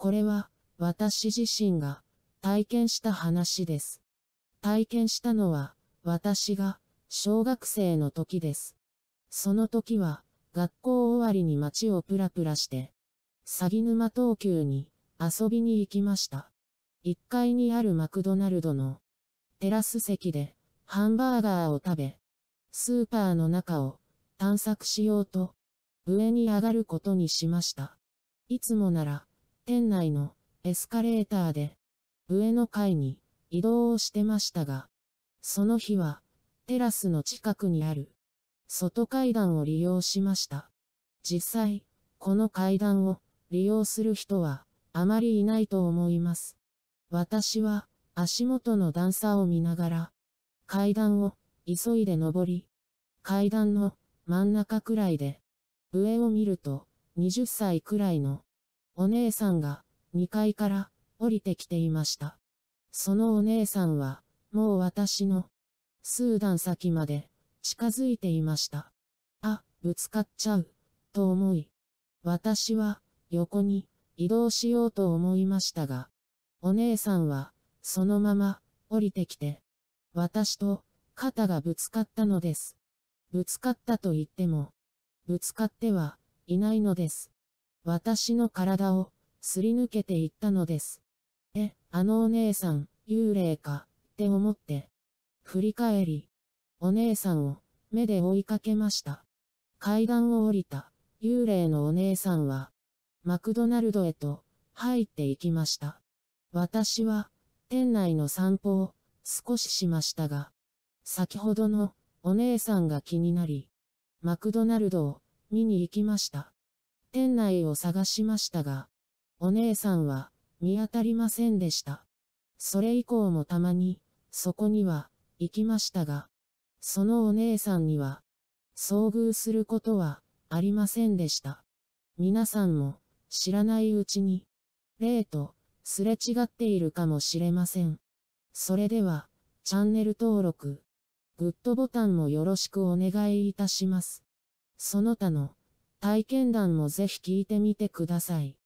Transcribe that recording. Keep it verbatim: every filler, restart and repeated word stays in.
これは、私自身が、体験した話です。体験したのは、私が、小学生の時です。その時は、学校終わりに街をプラプラして、鷺沼東急に、遊びに行きました。いっかいにあるマクドナルドの、テラス席で、ハンバーガーを食べ、スーパーの中を、探索しようと、上に上がることにしました。いつもなら、店内のエスカレーターで、上の階に移動をしてましたが、その日は、テラスの近くにある、外階段を利用しました。実際、この階段を利用する人は、あまりいないと思います。私は、足元の段差を見ながら、階段を急いで登り、階段の真ん中くらいで、上を見ると、はたちくらいのお姉さんがにかいから降りてきていました。そのお姉さんは、もう私の数段先まで近づいていました。あ、ぶつかっちゃう、と思い、私は横に移動しようと思いましたが、お姉さんはそのまま降りてきて、私と肩がぶつかったのです。ぶつかったと言っても、ぶつかってはいないのです。私の体をすり抜けていったのです。え、あのお姉さん、幽霊か、って思って、振り返り、お姉さんを目で追いかけました。階段を降りた幽霊のお姉さんは、マクドナルドへと入っていきました。私は、店内の散歩を少ししましたが、先ほどのお姉さんが気になり、マクドナルドを見に行きました。店内を探しましたが、お姉さんは見当たりませんでした。それ以降もたまに、そこには行きましたが、そのお姉さんには、遭遇することはありませんでした。皆さんも知らないうちに、霊とすれ違っているかもしれません。それでは、チャンネル登録、グッドボタンもよろしくお願いいたします。その他の体験談もぜひ聞いてみてください。